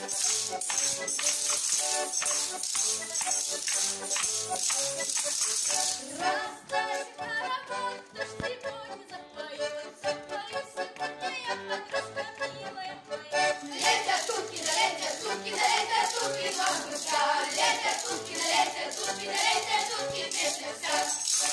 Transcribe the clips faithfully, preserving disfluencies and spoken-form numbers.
Расстать хоровод, дождь сегодня запоет, запоет сегодня я, подружка милая моя. Летят тутки, да летят тутки, да летят тутки, два гуся. Летят тутки, да летят тутки, да летят тутки, песня вся.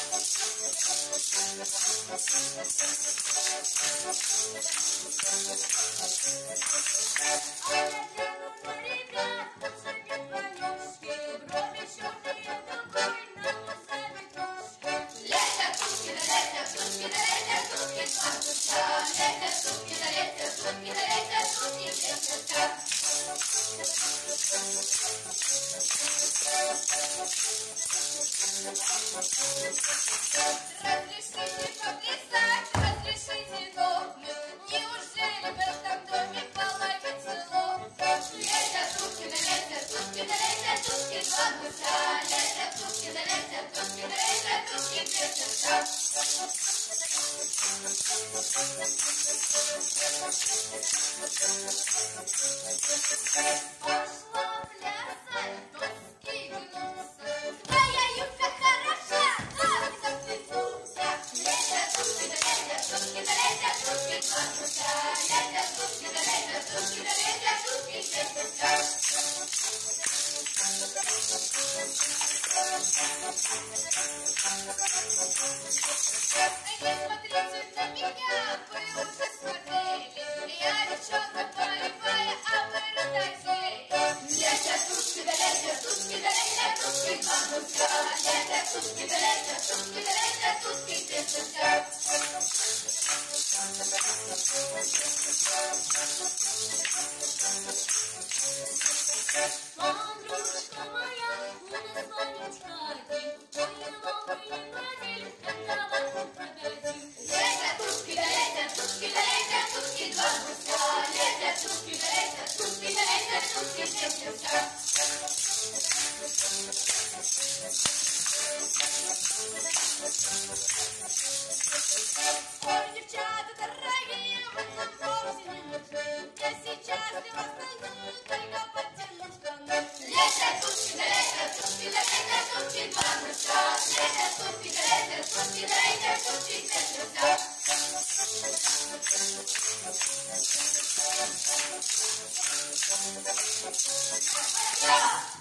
А я гляну на ребят, подшипят вонюшки, брови черные, другой на усами кошки. Летят тутки, да летят тутки, да летят тутки, два гуся. Летят тутки, да летят тутки, да летят тутки, песня вся. Разрешите поплясать, разрешите гопнуть, неужели в этом доме половить село? Летят тутки, да летят тутки, да летят тутки, два гуся. Летят тутки, да летят тутки, да летят тутки, песня вся. Пошла плясать, доски гнутся, твоя юбка хороша, ноги заплетутся. Летят тутки, да летят тутки, да летят тутки, два гуся. Летят тутки, да летят тутки, да летят тутки, песня вся. Не смотрите на меня, вы уже смотрели, я девчонка полевая, а вы ротозеи. Летят тутки, да летят тутки, да летят тутки, два гуся. Летят тутки, да летят тутки, да летят тутки, песня вся. Подружка моя, у нас Ванечка один, ой, новые бродили, когда вас продадим. Летят тутки, да летят тутки, да летят тутки, два гуся. Летят тутки, да летят тутки, да летят тутки, песня вся. Ой, девчата дорогие, вы нам вовсе не нужны, я сейчас для вас найду, только подтяну штаны. Летят тутки, да летят тутки, да летят тутки, два гуся. Летят тутки, да летят тутки, да летят тутки, песня вся. Yeah!